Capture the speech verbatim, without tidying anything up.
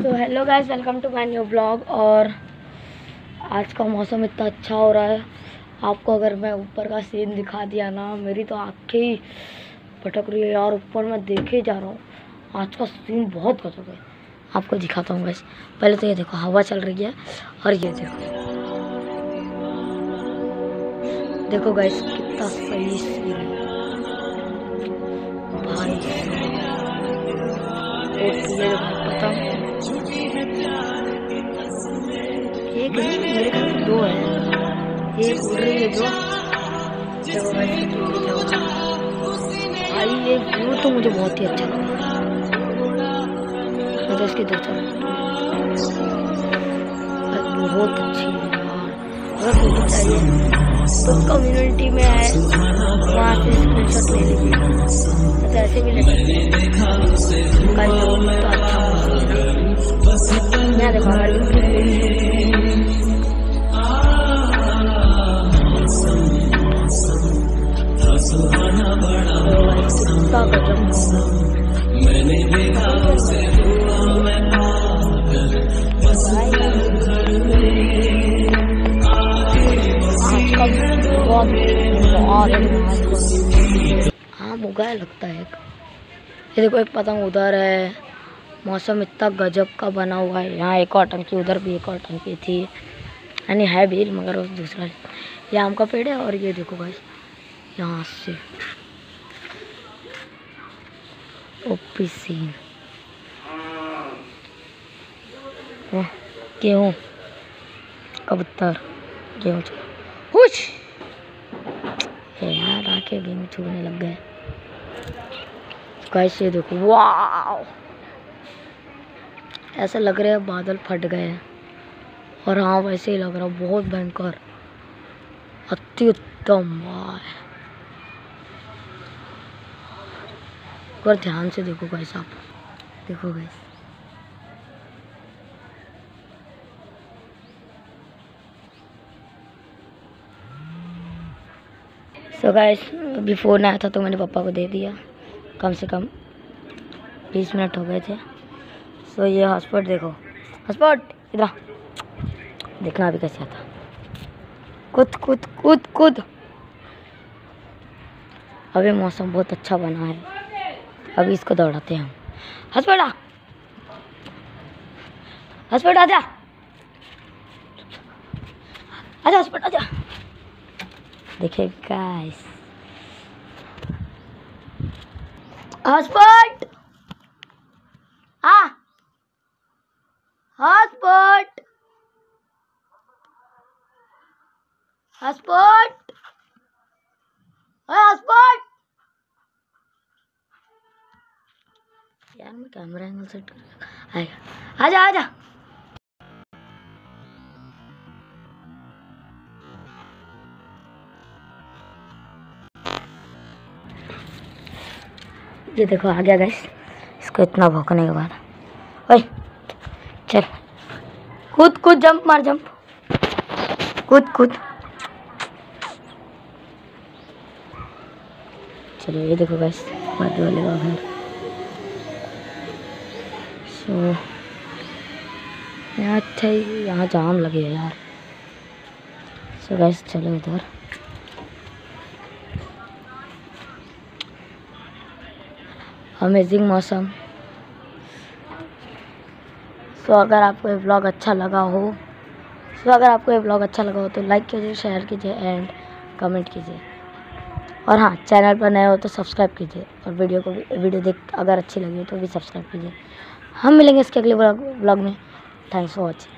तो hello guys, welcome to my new blog. और आज का मौसम इतना अच्छा हो रहा है, आपको अगर मैं ऊपर का सीन दिखा दिया ना, मेरी तो आँखें ही भटक रही है यार। ऊपर मैं देखे जा रहा हूँ, आज का सीन बहुत गजब है। आपको दिखाता हूँ गाइस। पहले तो ये देखो, हवा चल रही है, और ये देखो देखो गाइस कितना सही सीन है भाई। पता एक नहीं, मेरे ख्याल से दो है, एक उड़ रही है जो भाई। ये व्यू तो मुझे बहुत ही अच्छा लगा, मैं तो इसके दो बहुत अच्छी है यार। अगर फोटो चाहिए तो कम्युनिटी में है, वहाँ से स्क्रीनशॉट ले लीजिए, तो ऐसे भी ले सकते हैं। तो अच्छा मैं देखो कितना गजब मैंने देखा उसे मैं हाँ मुगा लगता है। ये देखो एक पतंग उधर है, मौसम इतना गजब का बना हुआ है। यहाँ एक और टंकी, उधर भी एक और टंकी थी, यानी है भी मगर उस दूसरा। ये आम का पेड़ है, और ये देखो गाइस यहाँ से ओपी सीन। गेहूँ कबूतर गेहूँ कुछ यार, आके गेहूँ छूने लग गए गाइस। ये देखो वाह, ऐसा लग रहा है बादल फट गए हैं। और हाँ वैसे ही लग रहा है, बहुत भयंकर अति उत्तम। और ध्यान से देखो गाइस, आप देखो गाइस। सो गाइस अभी फ़ोन आया था तो मैंने पापा को दे दिया, कम से कम बीस मिनट हो गए थे। सो ये हॉटस्पॉट देखो, हॉटस्पॉट इधर देखना अभी कैसे आता। कूद कूद कूद कूद। अभी मौसम बहुत अच्छा बना है, अभी इसको दौड़ाते हैं हम। हॉटस्पॉट आ, हॉटस्पॉट आजा आजा, हॉटस्पॉट आजा। देखिए गाइस, हॉटस्पॉट आ, हॉटस्पॉट हॉटस्पॉट हॉटस्पॉट। यार मैं कैमरा एंगल सेट कर, आएगा आजा आजा। ये देखो आ गया गाइस, इसको इतना भौंकने के बाद। ओए चल कूद कूद, जंप मार, जंप कूद कूद। चलो ये देखो गाइस, बाजू वाले का घर। सो यहाँ अच्छा ही, यहाँ जाम लगे है यार। सो गाइस चलो इधर। अमेजिंग मौसम। सो अगर आपको ये व्लॉग अच्छा लगा हो सो अगर आपको ये व्लॉग अच्छा लगा हो तो लाइक कीजिए, शेयर कीजिए एंड कमेंट कीजिए। और हाँ, चैनल पर नए हो तो सब्सक्राइब कीजिए, और वीडियो को वीडियो देख अगर अच्छी लगी हो तो भी सब्सक्राइब कीजिए। हम मिलेंगे इसके अगले व्लॉग में। Thanks for watching.